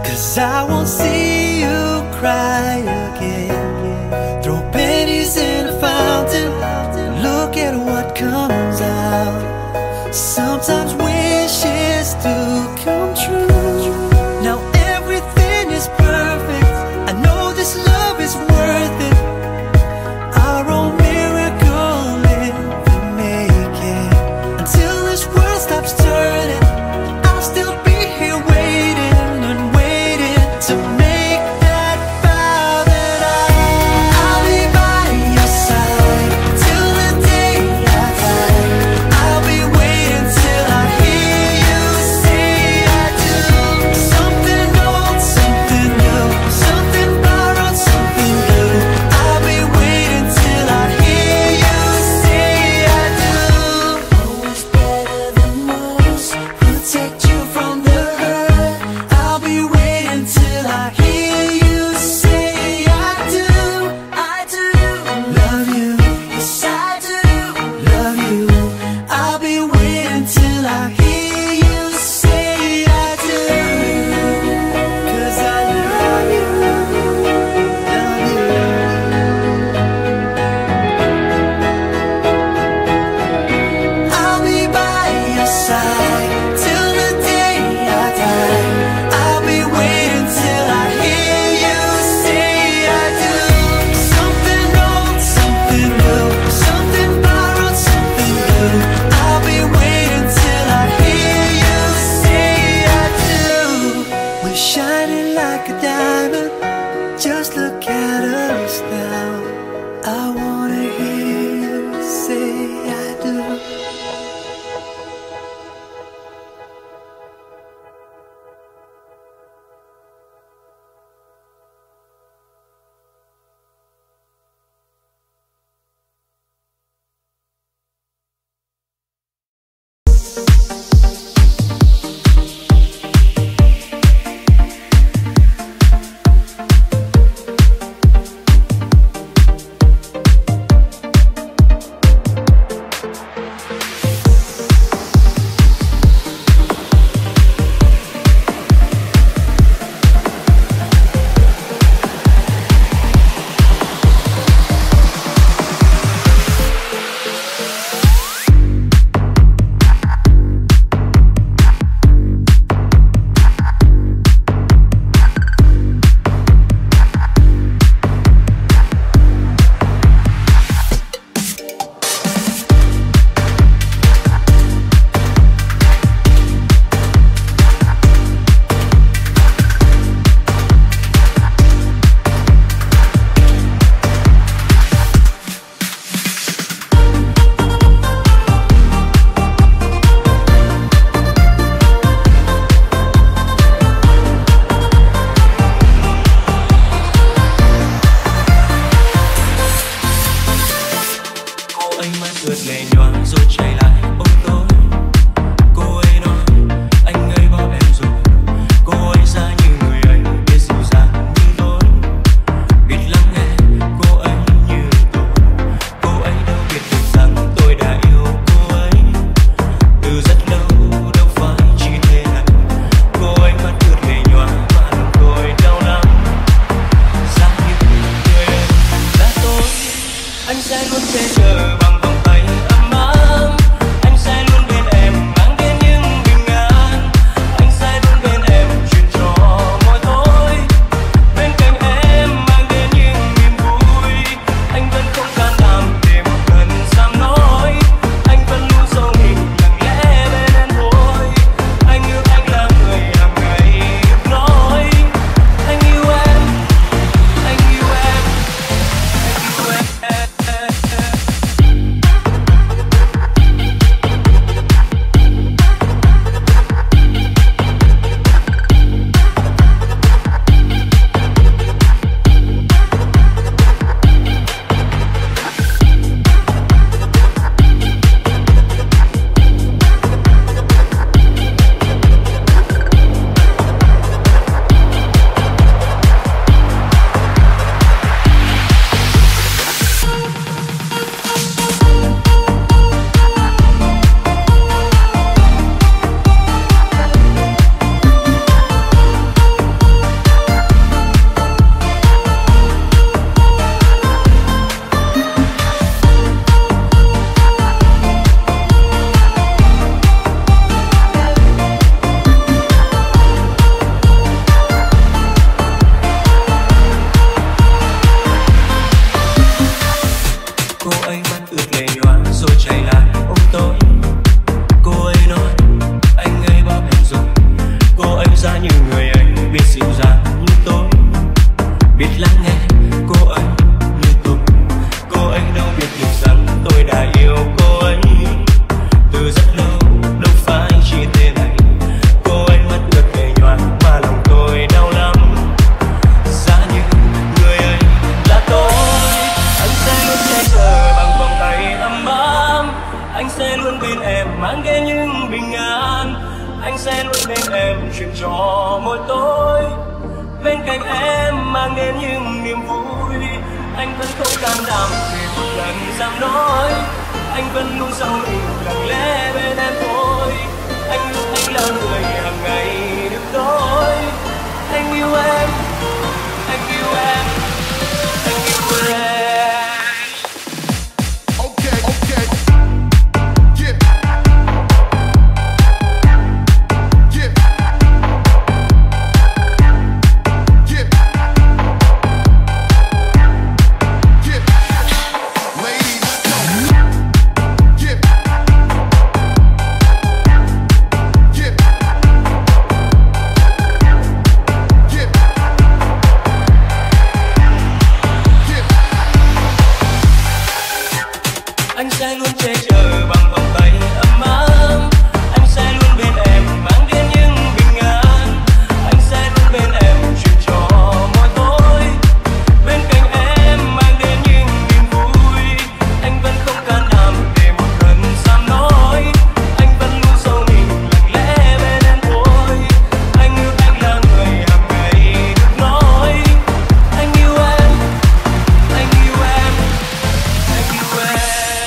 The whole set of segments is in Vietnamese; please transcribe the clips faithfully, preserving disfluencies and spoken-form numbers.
'cause I won't see you cry again. Throw pennies in a fountain, look at what comes out. Sometimes wishes do come true. Now everything is perfect, I know this love is worth it. Our own miracle in the making. Until this world stops turning, I'll still be here waiting and waiting to make that vow that I, I'll be by your side till the day I die. I'll be waiting till I hear you say I do. Something old, something new, something borrowed, something new. I'll be waiting till I hear you say I do. Always better than most, protect you from the hurt. I'll be waiting till I hear you say I do. I do love you, yes I do love you. I'll be waiting till I hear you say I do. 'Cause I love you, love you. I'll be by your side till the day I die. I'll be waiting till I hear you say I do. Something old, something new, something borrowed, something new. I'll be waiting till I hear you say I do. We're shining like a diamond, just look at us now. I wanna hear you say I do. biết lắng nghe cô ấy liên tục. Cô ấy đâu biết được rằng tôi đã yêu cô ấy từ rất lâu, đâu phải chỉ thế này. Cô ấy mất được về nhoáng mà lòng tôi đau lắm. Giá như người ấy là tôi, anh sẽ luôn che chở bằng vòng tay ấm áp. Anh sẽ luôn bên em mang đến những bình an. Anh sẽ luôn bên em chuyện trò mỗi tối. Bên cạnh em mang đến những niềm vui. Anh vẫn không can đảm để một lần dám nói. Anh vẫn luôn sau mình lặng lẽ bên em thôi. Anh yêu anh là người hàng ngày được đôi. Anh yêu em, anh yêu em, anh yêu em. Anh sẽ luôn che chở bằng vòng tay ấm áp. Anh sẽ luôn bên em mang đến những bình an. Anh sẽ luôn bên em chuyện trò mỗi tối. Bên cạnh em mang đến những niềm vui. Anh vẫn không can đảm để một lần dám nói. Anh vẫn luôn giấu mình lặng lẽ bên em thôi. Anh yêu anh là người hàng ngày được nói. Anh yêu em, anh yêu em, anh yêu em.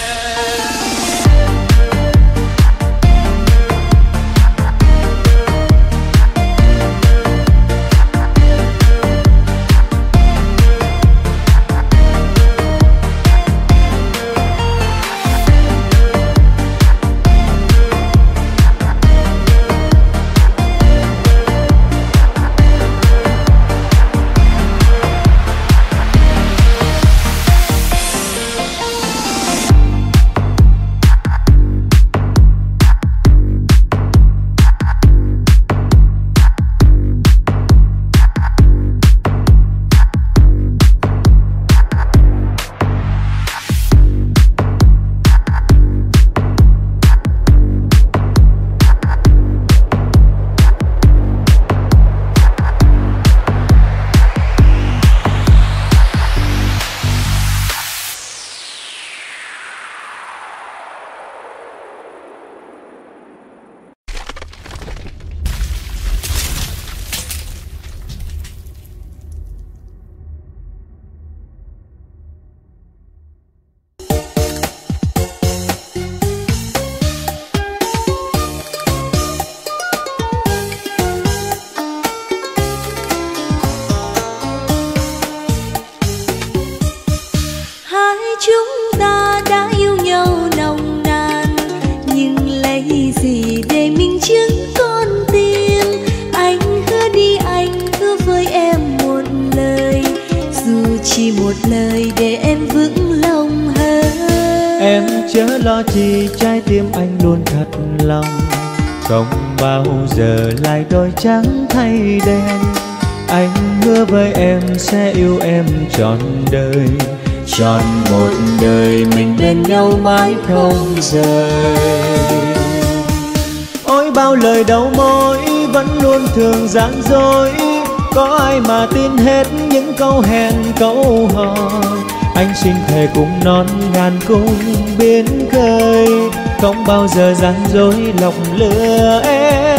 Chúng ta đã yêu nhau nồng nàn, nhưng lấy gì để minh chứng con tim? Anh hứa đi, anh hứa với em một lời, dù chỉ một lời để em vững lòng hơn. Em chớ lo chi, trái tim anh luôn thật lòng, không bao giờ lại đổi trắng thay đen. Anh hứa với em sẽ yêu em trọn đời, trọn một đời mình bên nhau mãi không rời. Ôi bao lời đầu môi vẫn luôn thường gian dối, có ai mà tin hết những câu hẹn câu hò. Anh xin thề cùng non ngàn cung biến khơi, không bao giờ gian dối lòng lừa em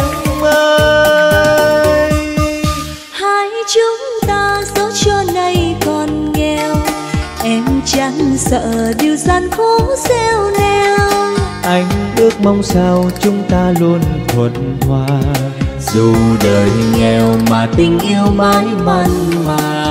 ơi. Hai chúng ta dẫu cho nay còn nghèo, em chẳng sợ điều gian khổ gieo neo. Anh ước mong sao chúng ta luôn thuận hòa, dù đời nghèo mà tình yêu mãi mặn mà.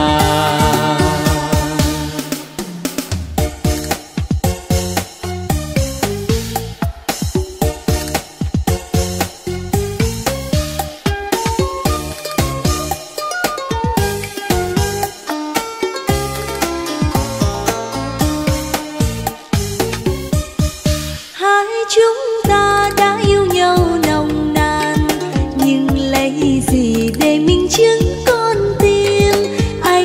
Chúng ta đã yêu nhau nồng nàn, nhưng lấy gì để minh chứng con tim? Anh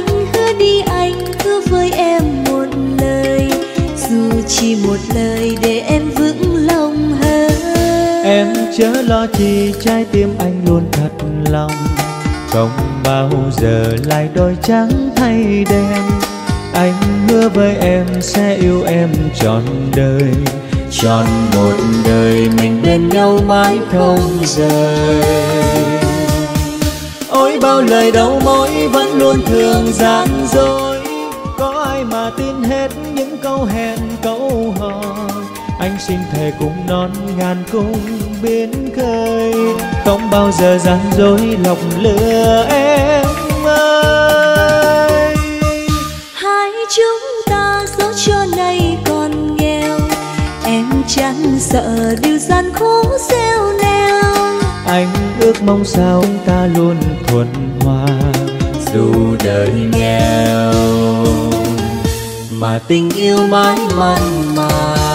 chớ lo chi, trái tim anh luôn thật lòng, không bao giờ lại đôi trắng thay đen. Anh hứa với em sẽ yêu em trọn đời, trọn một đời mình bên nhau mãi không rời. Ôi bao lời đầu môi vẫn luôn thường gian dối, có ai mà tin hết những câu hẹn câu hò. Anh xin thề cùng non ngàn cung biến khơi, không bao giờ gian dối lòng lừa em ơi. Hai chúng ta dẫu cho nay còn nghèo, em chẳng sợ điều gian khổ gieo neo. Anh ước mong sao ta luôn thuận hòa, dù đời nghèo mà tình yêu mãi mặn mà.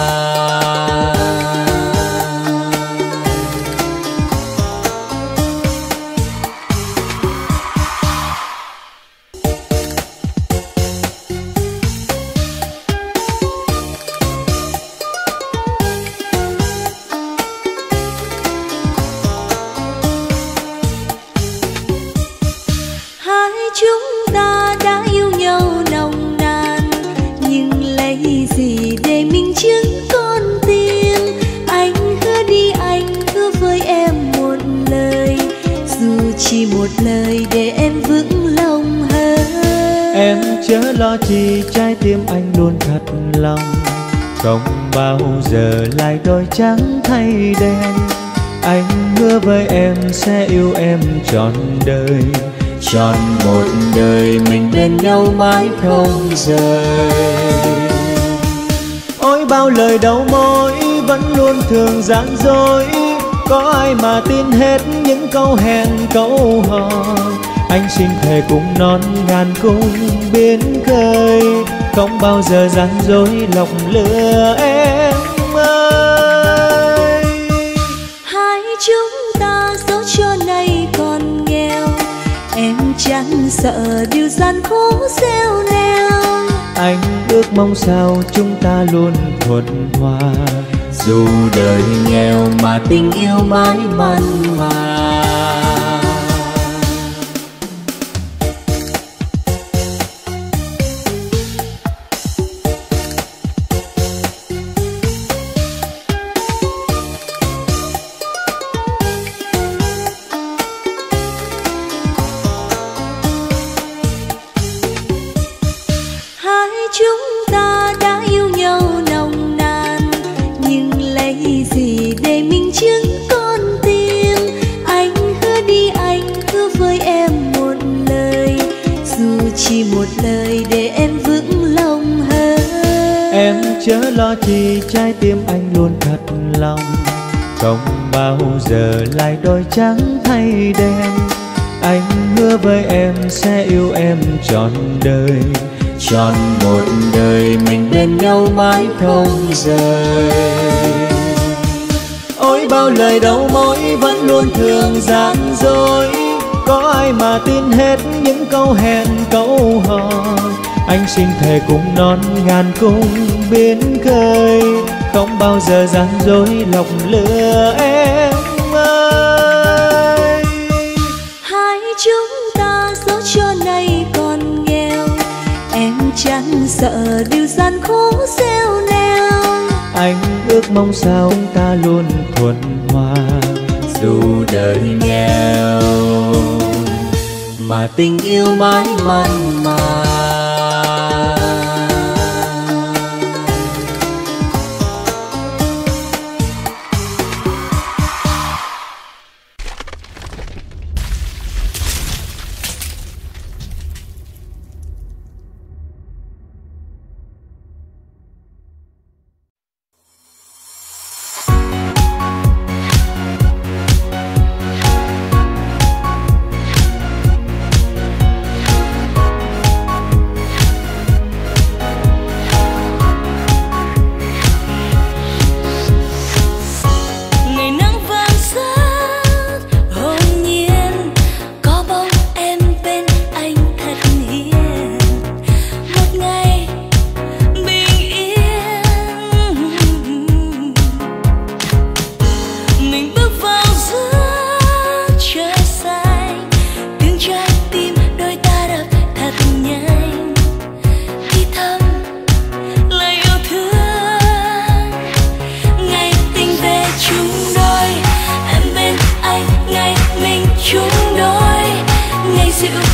Chúng ta đã yêu nhau nồng nàn, nhưng lấy gì để minh chứng con tim. Anh hứa đi, anh hứa với em một lời, dù chỉ một lời để em vững lòng hơn. Em chớ lo chi, trái tim anh luôn thật lòng, không bao giờ lại đôi trắng thay đen. Anh hứa với em sẽ yêu em trọn đời, trọn một đời mình bên nhau mãi không rời. Ôi bao lời đầu môi vẫn luôn thường gian dối, có ai mà tin hết những câu hẹn câu hò. Anh xin thề cùng non ngàn cung biến khơi, không bao giờ gian dối lòng lừa em ơi. Hai chúng ta dẫu cho nay còn nghèo, em chẳng sợ điều gian khổ gieo neo. Anh ước mong sao chúng ta luôn thuận hòa, dù đời nghèo mà tình yêu mãi mặn mà. Chúng ta đã yêu nhau nồng nàn, nhưng lấy gì để minh chứng con tim. Anh hứa đi, anh hứa với em một lời, dù chỉ một lời để em vững lòng hơn. Em chớ lo chi, trái tim anh luôn thật lòng, không bao giờ lại đôi trắng thay đen. Anh hứa với em sẽ yêu em trọn đời, trọn một đời mình bên nhau mãi không rời. Ôi bao lời đầu môi vẫn luôn thường gian dối, có ai mà tin hết những câu hẹn câu hò. Anh xin thề cùng non ngàn cung biến khơi, không bao giờ gian dối lòng lừa em ơi. Hai chúng ta dẫu cho nay còn nghèo, em chẳng sợ điều gian khổ gieo neo. Anh ước mong sao ta luôn thuận hòa, dù đời nghèo mà tình yêu mãi mặn mà.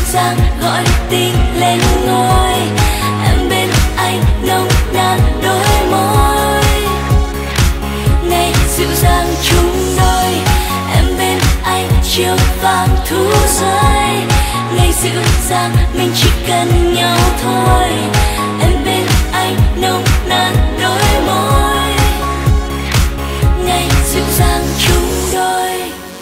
dàng gọi tình lên ngôi. Em bên anh nồng nàn đôi môi, ngày dịu dàng chung đôi. Em bên anh chiều vàng thu rơi, ngày dịu dàng mình chỉ cần nhau thôi. Em bên anh nồng nàn đôi môi, ngày dịu dàng chung đôi.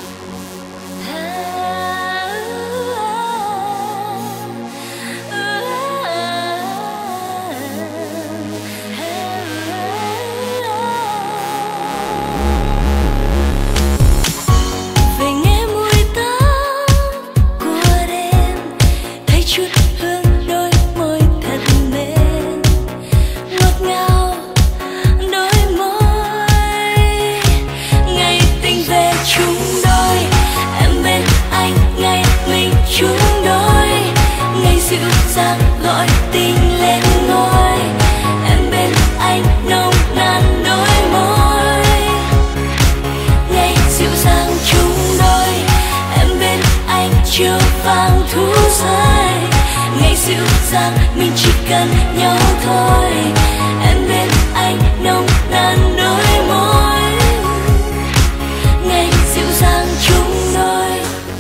Về nghe mùi tóc của đêm, thấy chút hương đôi môi thật mềm, ngọt ngào đôi môi. Ngày tình về chung đôi, em bên anh ngày mình chung đôi. Ngày dịu dàng gọi tình lên ngôi, em bên anh nồng nàn đôi môi. Ngày dịu dàng chung đôi, em bên anh chiều vàng thu rơi. Ngày dịu dàng mình chỉ cần nhau thôi. Em bên anh nồng nàn đôi môi, ngày dịu dàng chung đôi.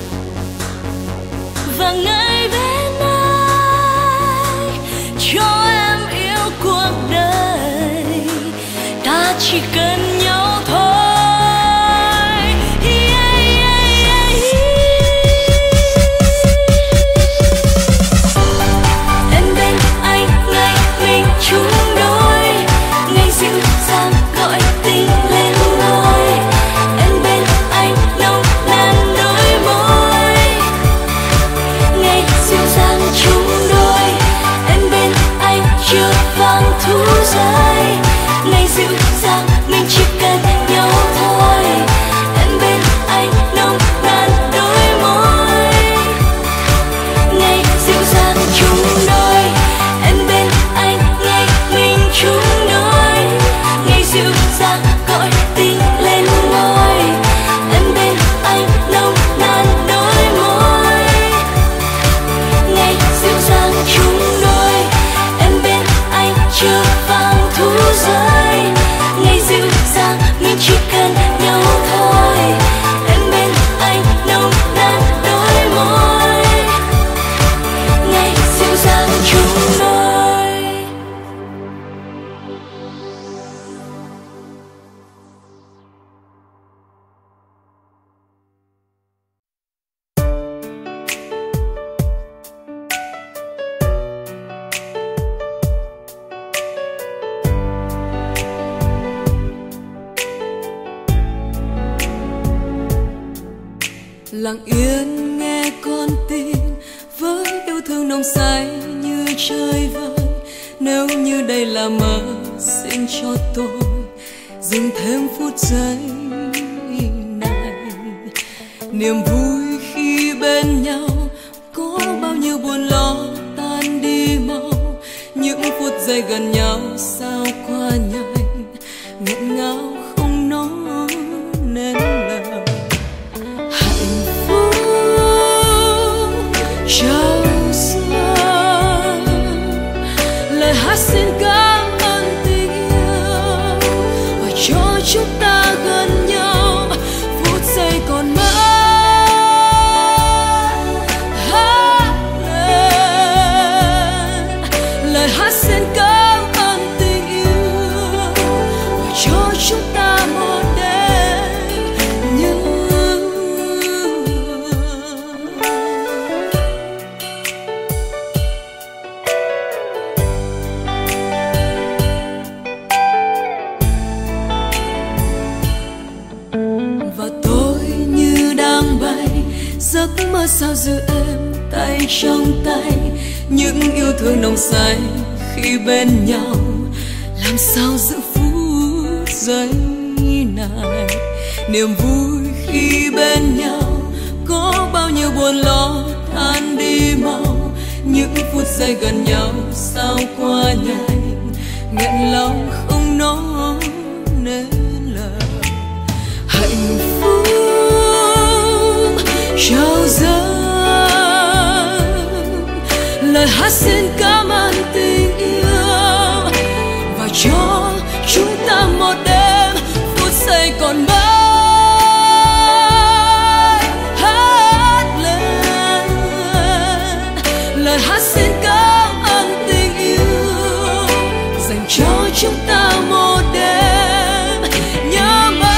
Và ngày bên anh cho em yêu cuộc đời, ta chỉ cần nhau thôi. Yeah, yeah, yeah. Em bên anh ngày mình chung đôi, ngày dịu dàng gọi tình lên ngôi. Em bên anh nồng nàn đôi môi, ngày dịu dàng chung đôi. Em bên anh chiều vàng thu rơi, ngày dịu dàng mình chỉ cần nhau thôi. Em bên anh nồng nàn đôi môi, ngày dịu dàng chung đôi. Em bên anh ngày mình chung đôi, ngày dịu dàng gọi tình lên ngôi. Em bên anh nồng nàn đôi môi, ngày dịu dàng chung đôi. Em bên anh chiều vàng thu rơi, ngày dịu dàng mình chỉ cần nhau thôi. Em bên anh nồng nàn đôi môi, ngày dịu dàng chung đôi. Lặng yên nghe con tim với yêu thương nồng say như trời vơi. Nếu như đây là mơ, xin cho tôi dừng thêm phút giây này. Niềm vui khi bên nhau có bao nhiêu buồn lo tan đi mau. Những phút giây gần nhau sao qua nhanh, nghẹn ngào không nói nên lời. Hạnh phúc trao dâng, lời hát xin cảm ơn tình yêu và cho chúng ta gần nhau phút giây còn mãi. Hát lên lời hát xin cảm ơn tình yêu và cho chúng ta một đêm như và tôi như đang bay, giấc mơ sao giữ em tay trong tay. Những yêu thương nồng say khi bên nhau, làm sao giữ phút giây này. Niềm vui khi bên nhau có bao nhiêu buồn lo tan đi mau. Những phút giây gần nhau sao qua nhanh, nghẹn lòng không nói nên lời. Hạnh phúc trao dâng, lời hát xin cảm ơn tình yêu và cho chúng ta một đêm phút giây còn mãi. Hát lên lời hát xin cảm ơn tình yêu dành cho chúng ta một đêm nhớ mãi.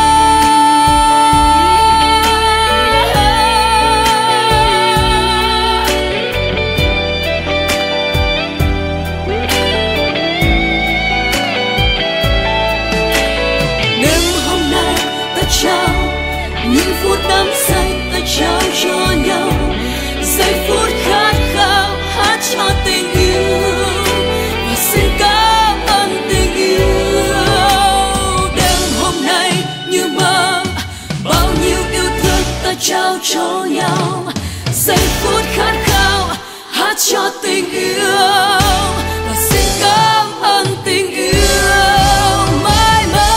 Đêm hôm nay ta trao những phút đắm say, ta trao cho nhau giây phút khát khao hát cho tình yêu và xin cảm ơn tình yêu. Đêm hôm nay như mơ bao nhiêu yêu thương ta trao cho nhau giây phút khát khao hát cho tình yêu và xin cảm ơn tình yêu. Mãi mãi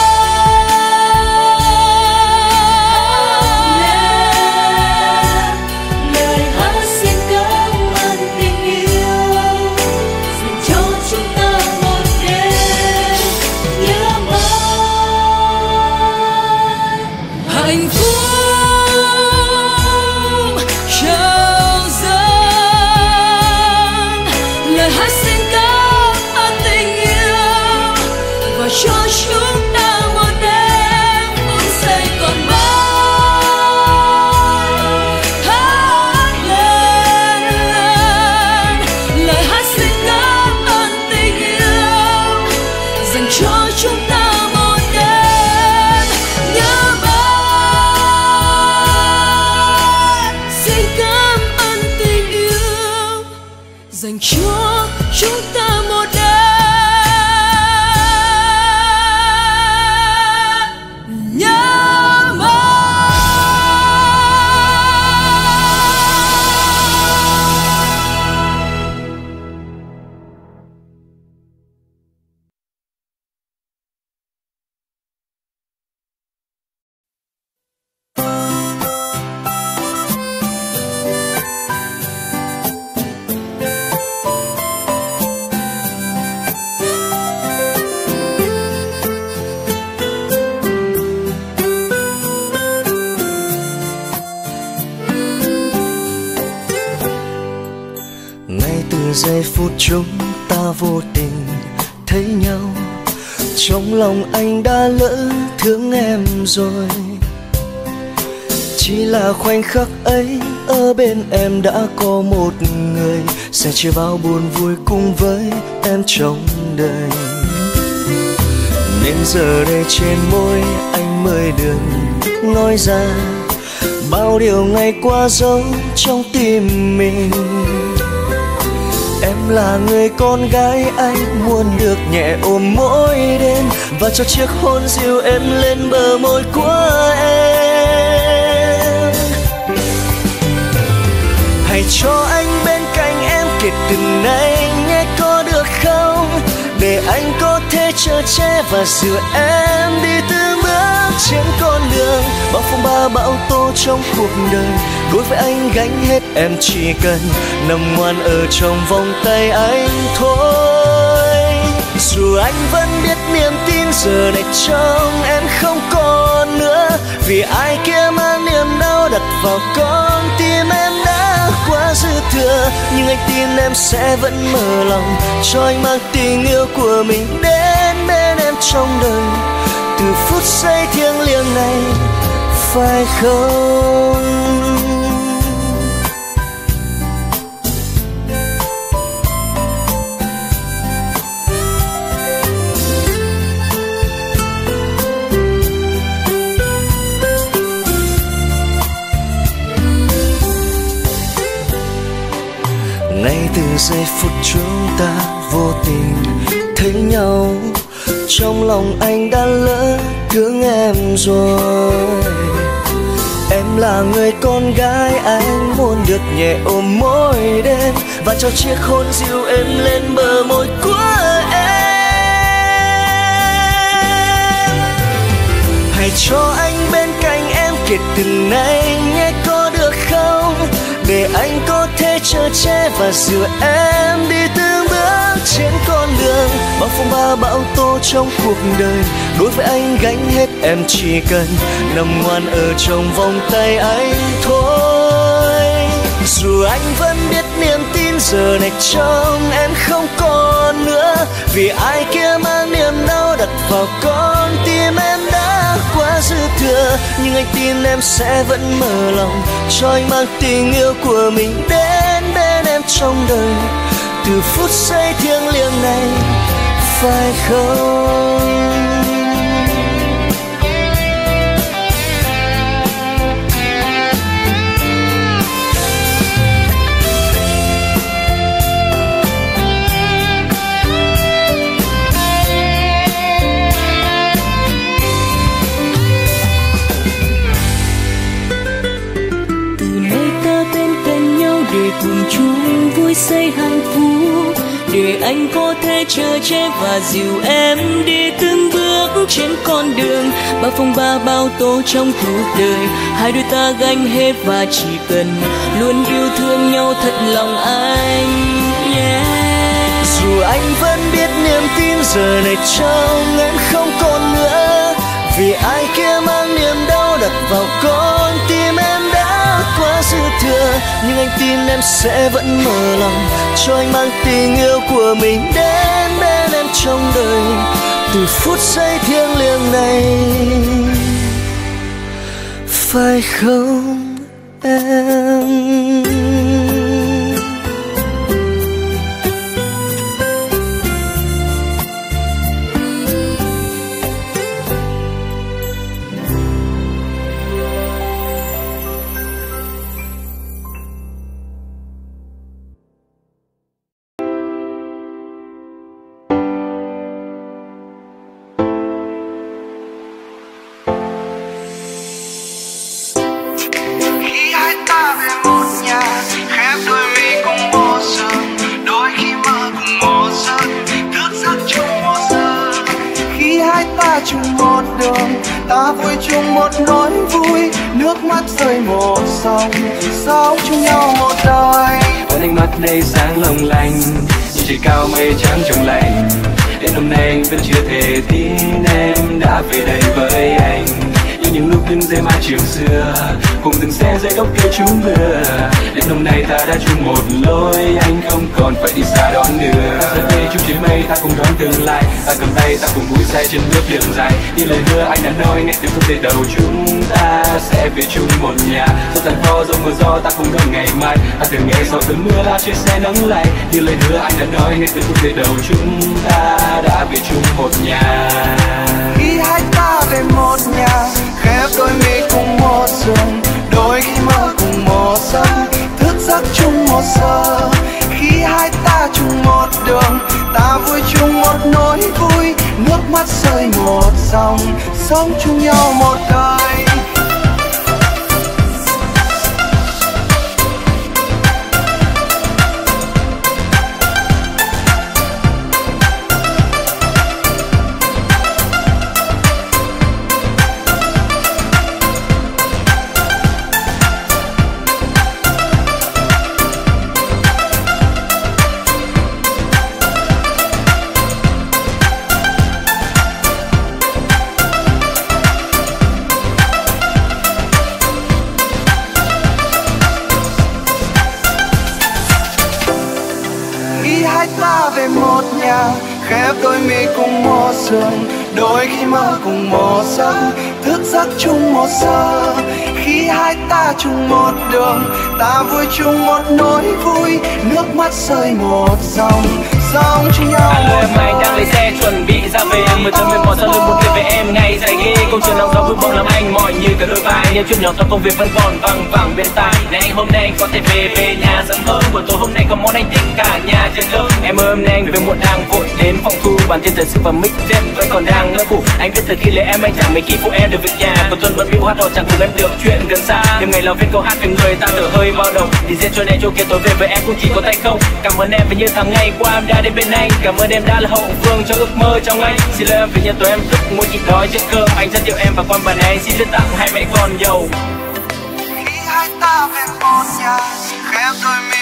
lời hát xin cảm ơn tình yêu dành cho chúng ta một đêm nhớ mãi. Hạnh phúc trao dâng lời hát xin cảm ơn tình yêu và cho chúng ta một đêm phút giây còn mãi. Hát lên lời hát xin cảm ơn tình yêu dành cho chúng ta một đêm nhớ mãi. Xin cảm ơn tình yêu dành cho chúng ta một đêm nhớ mãi. Ngay từ giây phút chúng ta vô tình thấy nhau, trong lòng anh đã lỡ thương em rồi. Chỉ là khoảnh khắc ấy ở bên em đã có một người sẽ chia bao buồn vui cùng với em trong đời. Nên giờ đây trên môi anh mới được nói ra bao điều ngày qua giấu trong tim mình. Em là người con gái anh muốn được nhẹ ôm mỗi đêm và cho chiếc hôn dịu êm lên bờ môi của em. Hãy cho anh bên cạnh em kể từ nay nhé, có được không? Để anh có thể chở che và dìu em đi từng bước trên con đường bao phong ba bão tố trong cuộc đời. Đối với anh gánh hết, em chỉ cần nằm ngoan ở trong vòng tay anh thôi. Dù anh vẫn biết niềm tin giờ này trong em không còn nữa, vì ai kia mang niềm đau đặt vào con tim em đã quá dư thừa. Nhưng anh tin em sẽ vẫn mở lòng cho anh mang tình yêu của mình đến bên em trong đời từ phút giây thiêng liêng này, phải không? Ngay từ giây phút chúng ta vô tình thấy nhau, trong lòng anh đã lỡ thương em rồi. Em là người con gái anh muốn được nhẹ ôm mỗi đêm và cho chiếc hôn dịu êm lên bờ môi của em. Hãy cho anh bên cạnh em kể từ nay nhé, có được không? Để anh có thể thể chở che và dìu em đi từng bước trên con đường. Bao phong ba bão tố trong cuộc đời, đối với anh gánh hết, em chỉ cần nằm ngoan ở trong vòng tay anh thôi. Dù anh vẫn biết niềm tin giờ này trong em không còn nữa, vì ai kia mang niềm đau đặt vào con tim em đã quá dư thừa. Nhưng anh tin em sẽ vẫn mở lòng cho anh mang tình yêu của mình đến bên em trong đời, từ phút giây thiêng liêng này, phải không? Để cùng chung vui xây hạnh phúc, để anh có thể chở che và dìu em đi từng bước trên con đường. Bao phong ba bao tố trong cuộc đời, hai đôi ta gánh hết và chỉ cần luôn yêu thương nhau thật lòng anh, yeah. Dù anh vẫn biết niềm tin giờ này trong em không còn nữa, vì ai kia mang niềm đau đặt vào con tim em đã quá dư thừa. Nhưng anh tin em sẽ vẫn mở lòng cho anh mang tình yêu của mình đến bên em trong đời, từ phút giây thiêng liêng này, phải không em? Chung một đường, ta vui chung một nỗi vui, nước mắt rơi một dòng, sống chung nhau một đời. Con ánh mắt đây sáng long lanh, như trời cao mây trắng trong lành. Đến hôm nay anh vẫn chưa thể tin em đã về đây với anh. Như những lúc đứng dưới mái trường xưa, cùng từng xe dưới gốc cây trúng mưa. Đến hôm nay ta đã chung một lối, anh không còn phải đi xa đón nữa. Giờ đây chung trên mây ta cùng đón tương lai, ta cầm tay ta cùng vui say trên bước đường dài. Như lời hứa anh đã nói ngay từ phút giây đầu chúng ta sẽ về chung một nhà. Dẫu gian khó dẫu mưa gió ta cùng đón ngày mai, ta từng nghe sau cơn mưa lá trên xe nắng lại. Như lời hứa anh đã nói ngay từ phút giây đầu chúng ta đã về chung một nhà. Khi hai ta về một nhà, khép đôi mi cùng một giường, đôi khi mơ cùng một giấc, thức giấc chung một giờ. Khi hai ta chung một đường, ta vui chung một nỗi vui, nước mắt rơi một dòng, sống chung nhau một đời. Ta về một nhà, khép đôi mi cùng một giường, đôi khi mơ cùng một giấc, thức giấc chung một giờ. Khi hai ta chung một đường, ta vui chung một nỗi vui, nước mắt rơi một dòng, sống chung nhau một đời. Alo, anh đang lấy xe chuẩn bị ra về, mười tấm mệt mỏi sau lưng một đêm về em ngày dài ghê. Công trường nóng gió vui bóng làm anh mỏi như cả đôi vai, nhưng chuyện nhỏ trong công việc vẫn còn văng vẳng bên tai. Này anh hôm nay anh có thể về về nhà sớm hơn, buổi tối hôm nay có món anh thích cả nhà trên lớp. Em ơi hôm nay anh về muộn đang vội đến phòng thu, bản tin thời sự và mic đêm vẫn còn đang ngỡ ngủ. Anh biết từ khi lấy em anh chẳng mấy khi phụ em được việc nhà, còn tuần bận bịu hát hò chẳng cùng em được chuyện gần xa. Đêm ngày làm viên câu hát về người ta thở hơi bao đầu, thì riêng cho này chỗ kia tối về với em cũng chỉ có tay không. Cảm ơn em vì như tháng ngày qua em đã đến bên anh, cảm ơn em đã là hậu phương cho ước mơ trong anh. Xin lỗi em vì nhân tối em thức mỗi chỉ đói chết cơm, anh rất yêu em và quan bản này anh xin được tặng hai mẹ con dầu. Khi hai ta về một nhà, khép đôi mi cùng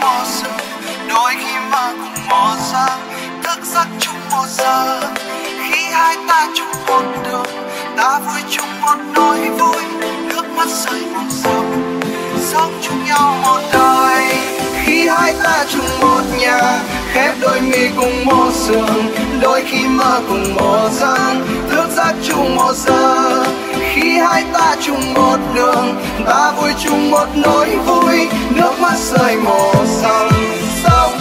một giường, đôi khi mơ cùng một giờ, thức giấc chung một giờ. Khi hai ta chung một đường, ta vui chung một nỗi vui, nước mắt rơi một dòng, sống chung nhau một đời. Khi hai ta chung một nhà, khép đôi mi cùng một giường, đôi khi mơ cùng một giấc, thức giấc chung một giờ. Khi hai ta chung một đường, ta vui chung một nỗi vui, nước mắt rơi một dòng, sống